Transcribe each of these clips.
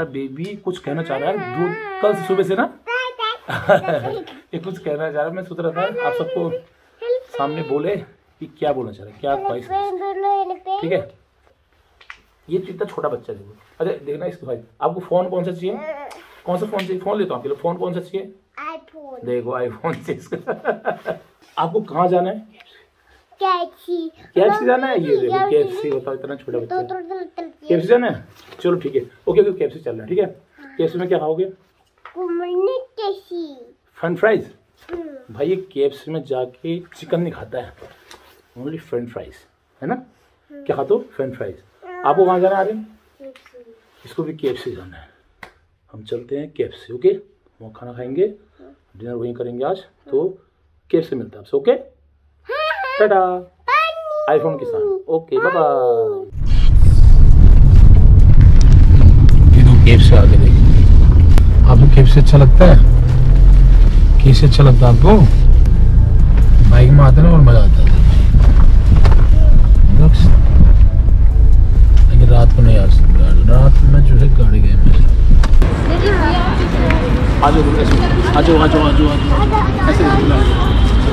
Baby कुछ कहना चाह रहा है। दूध कल सुबह से ना ये कुछ कहना चाह रहा है। मैं सोच रहा था आप सबको सामने बोले कि क्या बोलना चाह रहा है, क्या ख्वाहिश है। ठीक है, ये इतना छोटा बच्चा देखो। अच्छा देखना इसको भाई, आपको फोन कौन सा चाहिए, कौन सा फोन चाहिए? फोन लेता हूँ आपके लिए। फोन कौन सा चाहिए? आईफोन। देखो आईफोन चाहिए। आपको कहाँ जाना है? KFC जाना है। ये देखो KFC, बताओ इतना छोटा बच्चा KFC जाना है। चलो ठीक है, ओके KFC चल रहा है। ठीक है, KFC में क्या खाओगे? French fries. भाई ये KFC में जाके चिकन नहीं खाता है, ओनली फ्रेंच फ्राइज है ना। क्या खाता हो? French fries. आपको कहाँ जाना है आर्यन? इसको भी KFC जाना है। हम चलते हैं KFC। ओके, वहाँ खाना खाएंगे, डिनर वहीं करेंगे आज। तो KFC मिलता है आपसे। ओके, टाटा। आईफोन के साथ। Okay bye bye. ये तो KFC आगे देखिए। आपको KFC अच्छा लगता है? KFC अच्छा लगता है आपको? बाइक में आते ना और मजा आता है। लेकिन रात को नहीं आ सकता, रात में जो है गाड़ी गए मेरे। आ जाओ ऐसे।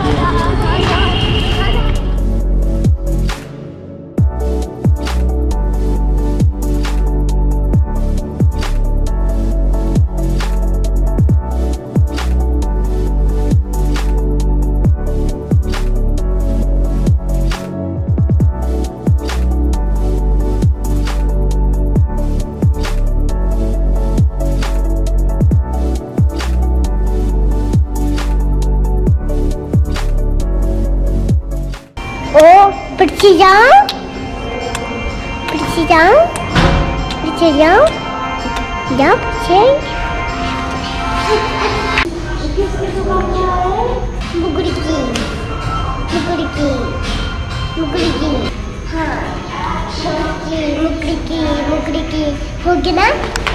मुकड़ी हो गया ना।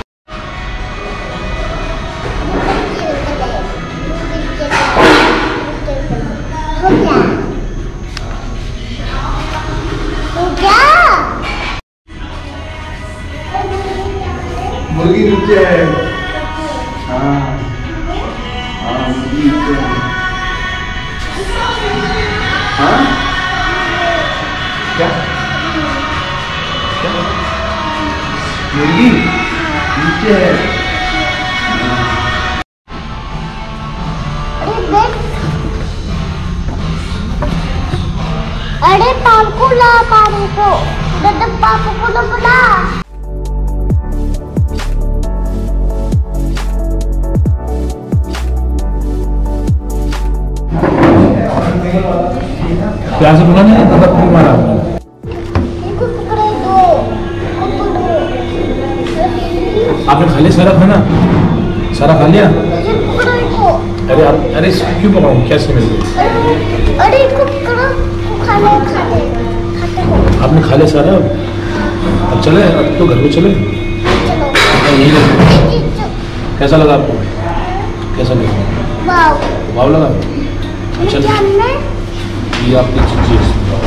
मुर्गी नीचे है। हाँ मुर्गी नीचे है। हाँ क्या मुर्गी नीचे है। अरे पापू ला, पापू को पापू को तो बुला। प्यार से बोला नहीं, तब तक मारा। आपने खा लिया सारा खाना? सारा खा लिया? अरे अरे क्यों पकाऊं? कैसे मिल गई? अरे आपने खा लिया सारा? अब चले, अब तो घर को चले। कैसा लगा आपको? कैसा लगा? वाव लगा? अच्छा ये आपकी चीज़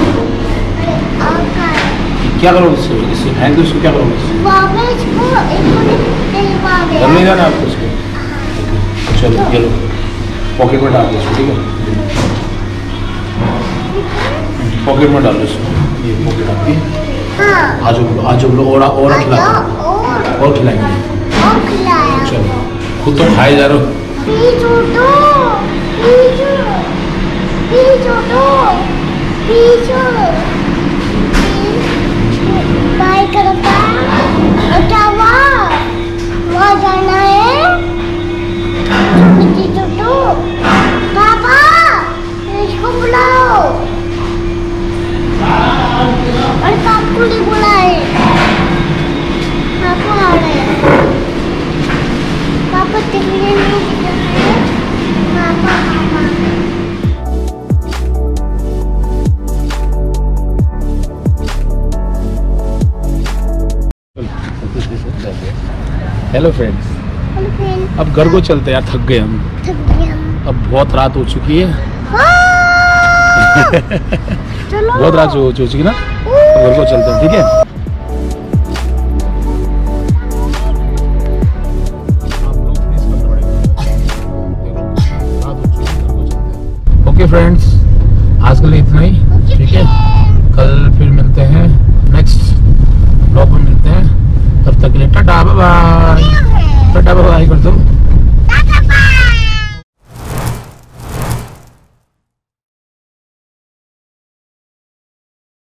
क्या करोगे इससे? इससे फेंक दो, इसको क्या करोगे? घर ले जाना आपको इसको। चलो ये लो, पॉकेट में डाल दो इसको। ठीक है, पॉकेट में डाल दो इसको। ये पॉकेट आपकी। आज बोलो और खिला, और खिलाएंगे। चलो खुद तो खाए जा रहे हो। बाय करता क्या हुआ? वहाँ जाना है पापा, इसको बुलाओ। अरे पापा को नहीं बुलाए, पापा आ रहे हैं। पापा दिखने नहीं दे रहे। पापा हेलो फ्रेंड्स, अब घर को चलते यार, थक गए हम। अब बहुत रात हो चुकी है। बहुत रात हो चुकी ना, घर को चलते हैं। ठीक है। ओके फ्रेंड्स, आज के लिए इतना ही, ठीक है। कल फिर मिलते हैं, नेक्स्ट ब्लॉग में मिलते हैं। तब तक के लिए टाटा, बाय बाय।